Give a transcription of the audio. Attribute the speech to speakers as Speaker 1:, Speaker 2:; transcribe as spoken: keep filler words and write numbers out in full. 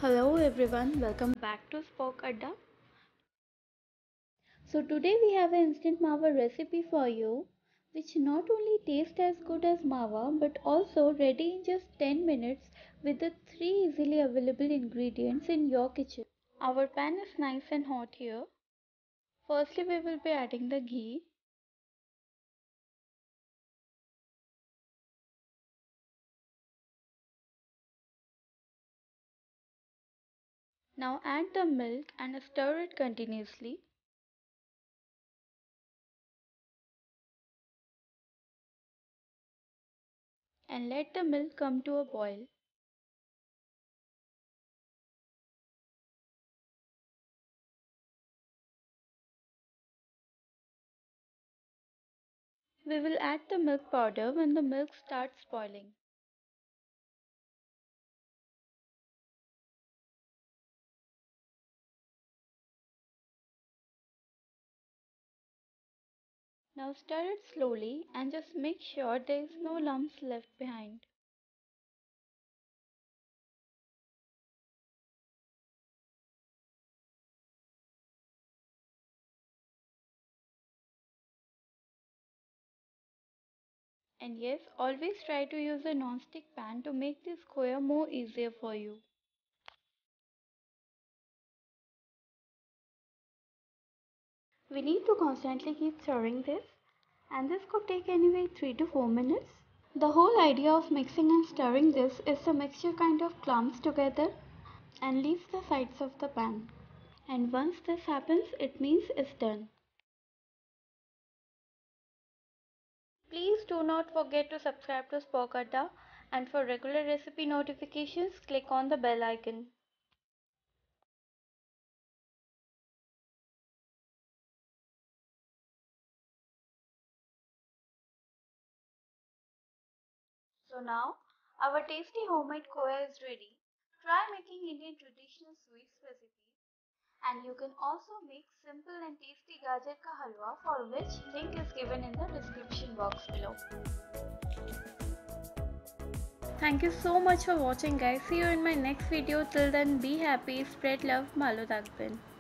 Speaker 1: Hello everyone, welcome back to Spoke Adda. So today we have an instant Mawa recipe for you which not only tastes as good as Mawa but also ready in just ten minutes with the three easily available ingredients in your kitchen. Our pan is nice and hot here. Firstly we will be adding the ghee. Now add the milk and stir it continuously. And let the milk come to a boil. We will add the milk powder when the milk starts boiling. Now stir it slowly and just make sure there is no lumps left behind. And yes, always try to use a non-stick pan to make this khoya more easier for you. We need to constantly keep stirring this, and this could take anyway three to four minutes. The whole idea of mixing and stirring this is the mixture kind of clumps together and leaves the sides of the pan. And once this happens, it means it's done. Please do not forget to subscribe to Spokata, and for regular recipe notifications, click on the bell icon. So now, our tasty homemade khoya is ready. Try making Indian traditional sweets recipes, and you can also make simple and tasty gajar ka halwa, for which link is given in the description box below. Thank you so much for watching guys. See you in my next video. Till then, be happy, spread love, Malo Dakbin.